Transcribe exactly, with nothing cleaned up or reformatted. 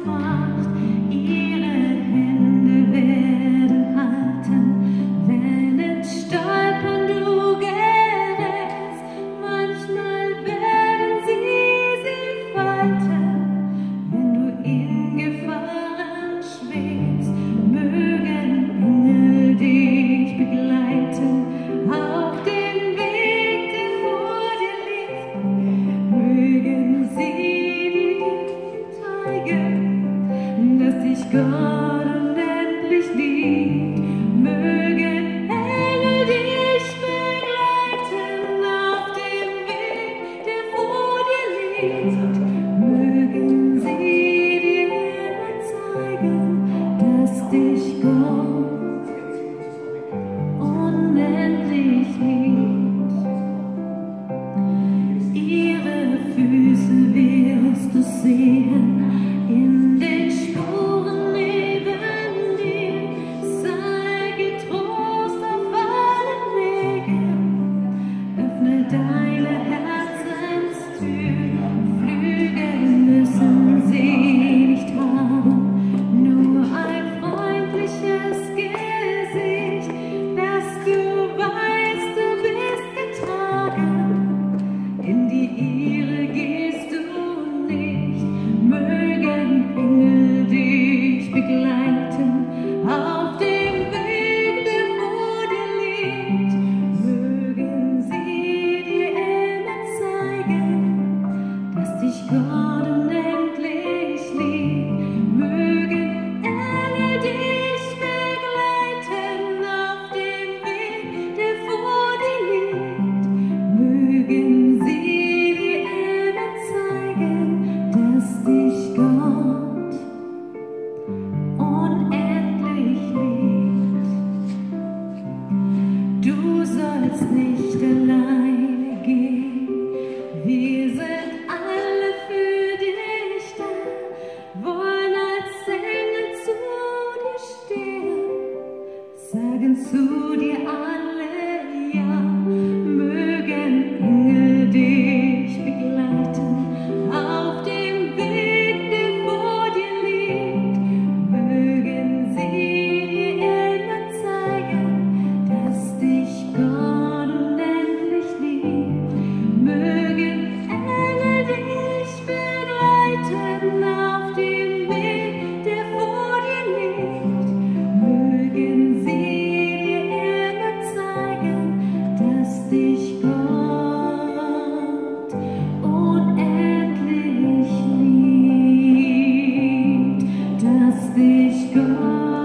Pracht. Ihre Hände werden halten, wenn es stolpern du gerätst. Manchmal werden sie sie falten, wenn du in Gefahren schwebst. Mögen Engel dich begleiten auf dem Weg, der vor dir liegt. Mögen sie dir zeigen, dass dich Gott unendlich liebt. Mögen Engel dich begleiten auf dem Weg, der vor dir liegt. Mögen sie dir immer zeigen, dass dich Gott unendlich liebt. Ihre Füße wirst du sehen in den Spuren neben dir. Sei getrost auf allen Wegen, öffne deine Herzenstür. Flügel müssen sie nicht haben, nur ein freundliches Gesicht, dass du weißt, du bist getragen. In die Irre gehst du nicht. Mögen Engel dich begleiten auf dem Weg, der vor dir liegt. Mögen sie dir immer zeigen, dass dich Gott unendlich liebt. Mögen Engel dich begleiten auf dem Weg, der vor dir liegt. Mögen sie dir immer zeigen, dass dich Gott unendlich liebt. Du sollst nicht alleine gehen, wir sind alle für dich da, wollen als Engel zu dir stehen, sagen zu dir alle ja. Mögen Engel dich begleiten auf dem Weg, der vor dir liegt. Mögen sie dir immer zeigen, dass dich Gott unendlich liebt. Mögen Engel dich begleiten auf dem Weg, der vor dir liegt. Mögen sie dir immer zeigen, dass dich Gott unendlich liebt, dass dich Gott